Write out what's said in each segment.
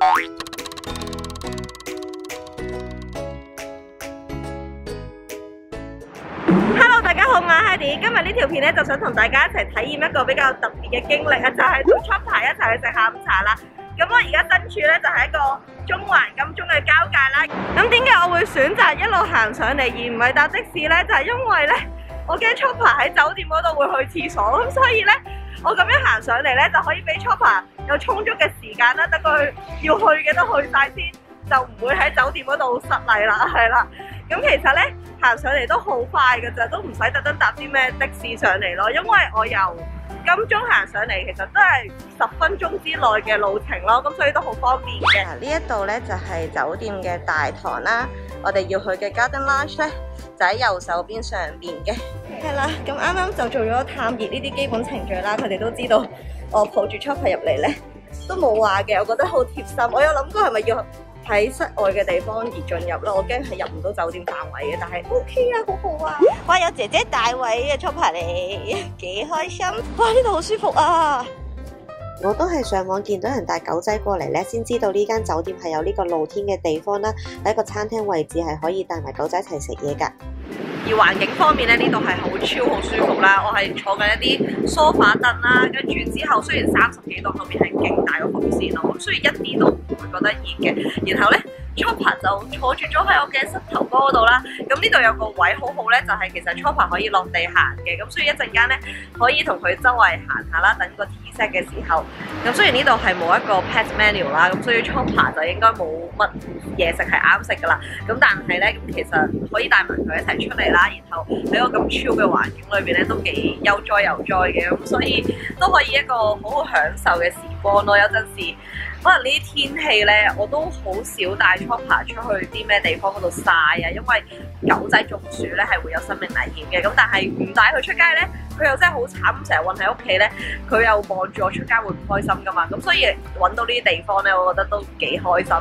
Hello， 大家好，我係 Hedy。今日呢條片咧就想同大家一齊體驗一個比較特別嘅經歷啊，就係同 Chopper 一齊去食下午茶啦。咁我而家身處咧就係一個中環金鐘嘅交界啦。咁點解我會選擇一路行上嚟而唔係搭的士咧？就係因為咧我驚 Chopper 喺酒店嗰度會去廁所，咁所以咧我咁樣行上嚟咧就可以俾 Chopper 有充足嘅時間啦，等佢要去嘅都去晒先，就唔會喺酒店嗰度失禮啦，係啦。咁其實咧行上嚟都好快㗎咋，都唔使特登搭啲咩的士上嚟咯，因為我由金鐘行上嚟，其實都係10分鐘之內嘅路程咯，咁所以都好方便嘅。呢一度咧就係酒店嘅大堂啦，我哋要去嘅 Garden Lounge 咧就喺右手邊上面嘅。係啦，咁啱啱就做咗探熱呢啲基本程序啦，佢哋都知道我抱住 Chopper 入嚟咧都冇話嘅，我覺得好貼心。我有諗過係咪要喺室外嘅地方而進入啦，我驚係入唔到酒店範圍嘅，但係 OK 啊，好好啊！哇，有姐姐帶位嘅 Chopper 嚟，幾開心！哇，呢度好舒服啊！ 我都係上網見到人帶狗仔過嚟咧，先知道呢間酒店係有呢個露天嘅地方啦，喺一個餐廳位置係可以帶埋狗仔一齊食嘢㗎。 而環境方面咧，呢度係好超好舒服啦。我係坐緊一啲梳化凳啦，跟住之後雖然30幾度，後面係勁大個風扇咯，所以一啲都唔會覺得熱嘅。然後咧 Chopper 就坐住咗喺我嘅膝頭哥嗰度啦。咁呢度有個位好好咧，就係其實 Chopper 可以落地行嘅，咁所以一陣間咧可以同佢周圍行下啦，等個 tea set 嘅時候。咁雖然呢度係冇一個 pet menu 啦，咁所以 Chopper 就應該冇乜嘢食係啱食噶啦。咁但係咧，咁其實可以帶埋佢一齊出嚟啦，然後喺個咁 chill 嘅環境裏邊咧，都幾悠哉悠哉嘅，咁所以都可以一個好好享受嘅時光咯。有陣時可能呢啲天氣咧，我都好少帶 Chopper 出去啲咩地方嗰度曬啊，因為狗仔中暑咧係會有生命危險嘅。咁但係唔帶佢出街咧，佢又真係好慘，成日韞喺屋企咧，佢又望住我出街會唔開心噶嘛。咁所以揾到呢啲地方咧，我覺得都幾開心。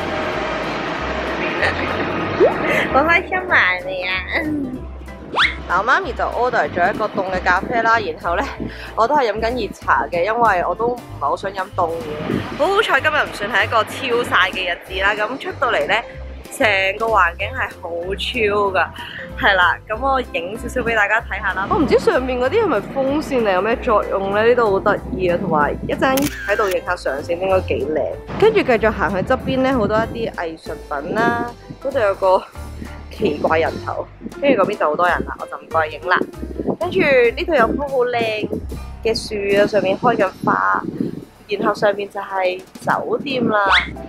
好開心埋你啊！嗱，我媽咪就 order 咗一個凍嘅咖啡啦，然後咧我都係飲緊熱茶嘅，因為我都唔係好想飲凍嘅。好好彩今日唔算係一個超曬嘅日子啦，咁出到嚟咧，成個環境係好 chill 噶，係啦。咁我影少少俾大家睇下啦。我唔知上面嗰啲係咪風扇定有咩作用咧？呢度好得意啊，同埋一陣喺度影下相先，應該幾靚。跟住繼續行去側邊咧，好多一啲藝術品啦，嗰度有個奇怪人頭，跟住嗰邊就好多人啦，我就唔過去影啦。跟住呢度有棵好靚嘅樹啊，上面開緊花，然後上面就係酒店啦。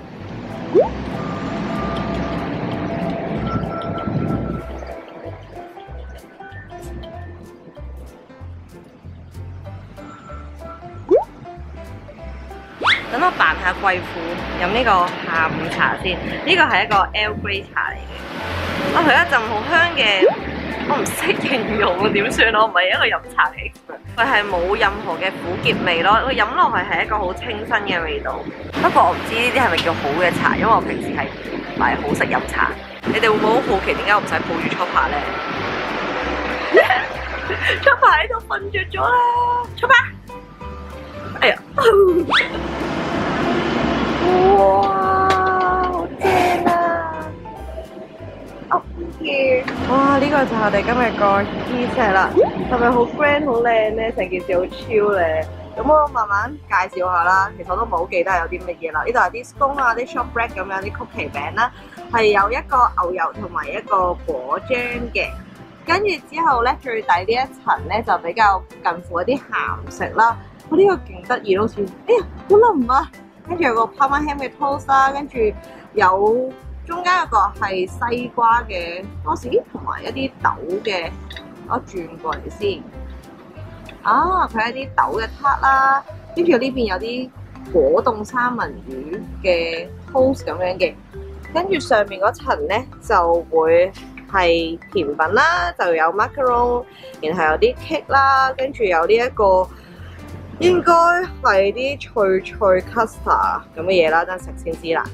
等我扮下貴婦，飲呢個下午茶先。呢個係一個 Earl Grey 茶嚟嘅。佢一陣好香嘅，我唔識形容點算，我唔係一個飲茶嘅 expert。佢係冇任何嘅苦澀味咯，佢飲落去係一個好清新嘅味道。不過我唔知呢啲係咪叫好嘅茶，因為我平時係唔係好識飲茶。你哋會唔會好好奇點解我唔使抱住 Chopper 咧？Chopper 喺度瞓着咗啦 ，Chopper！ 哎呀！哇，好正啊！哇，呢個就係我哋今日個 tea set 啦，係咪好 grand 好靚咧？成件事好 chill 咧。咁我慢慢介紹下啦。其實我都唔係好記得有啲乜嘢啦。呢度係啲 scone 啊，啲 shortbread 咁樣啲曲奇餅啦，係有一個牛油同埋一個果醬嘅。跟住之後咧，最底呢一層咧就比較近乎一啲鹹食啦。我呢個勁得意，好似哎呀好腍啊！跟住有個 Parma ham 嘅 toast 啦，跟住有中間有個係西瓜嘅多士，同埋一啲豆嘅。我轉過嚟先。啊，佢係啲豆嘅撻啦，跟住呢邊有啲果凍三文魚嘅 toast 咁樣嘅。跟住上面嗰層咧就會係甜品啦，就有 macaron， 然後有啲 cake 啦，跟住有呢一個。應該係啲脆脆 custard 咁嘅嘢啦，等食先知啦。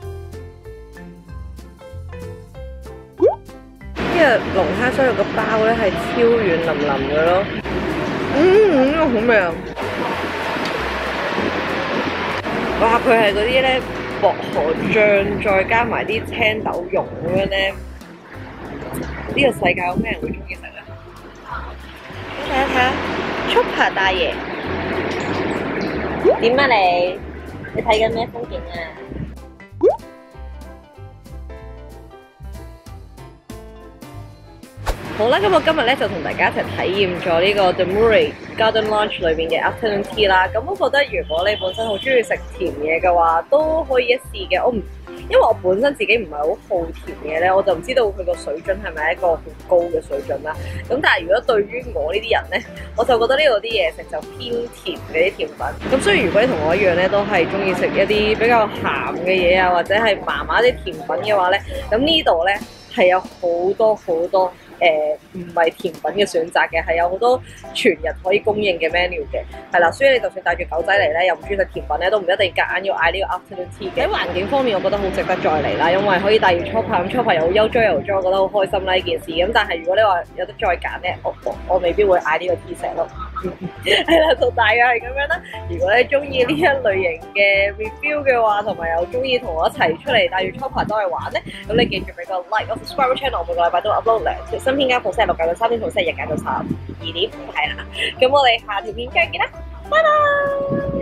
呢個龍蝦雙肉個包咧係超軟腍腍嘅咯，呢個好味啊！哇，佢係嗰啲咧薄荷醬，再加埋啲青豆蓉咁樣咧，呢個世界有咩人會中意食咧？睇下睇下，Chopper 大爺點啊你？你睇緊咩風景啊？好啦，咁我今日咧就同大家一齊體驗咗呢個 The Murray Garden Lounge 裏邊嘅 Afternoon Tea 啦。咁我覺得如果你本身好中意食甜嘢嘅話，都可以一試嘅。因為我本身自己唔係好好甜嘢咧，我就唔知道佢個水準係咪一個好高嘅水準啦。咁但係如果對於我呢啲人咧，我就覺得呢度啲嘢食就偏甜嘅啲甜品。咁所以如果你同我一樣咧，都係中意食一啲比較鹹嘅嘢啊，或者係麻麻啲甜品嘅話咧，咁呢度咧係有好多好多。唔係甜品嘅選擇嘅，係有好多全日可以供應嘅 menu 嘅，係啦，所以你就算帶住狗仔嚟咧，又唔中意食甜品咧，都唔一定夾硬要嗌呢個 afternoon tea 嘅。喺環境方面，我覺得好值得再嚟啦，因為可以帶住 Chopper， 咁 Chopper 又好悠哉悠哉，我覺得好開心啦呢件事。咁但係如果你話有得再揀咧，我未必會嗌呢個 tea set 咯。係啦，就大約係咁樣啦。如果你中意呢一類型嘅 review 嘅話，同埋又中意同我一齊出嚟帶住 Chopper 都去玩咧，咁你記住俾個 like， 我 subscribe channel， 我每個禮拜都 upload 兩條新片，間逢星期六揀到3點，同星期日揀到12點，係啦。咁我哋下條片再見啦，拜拜。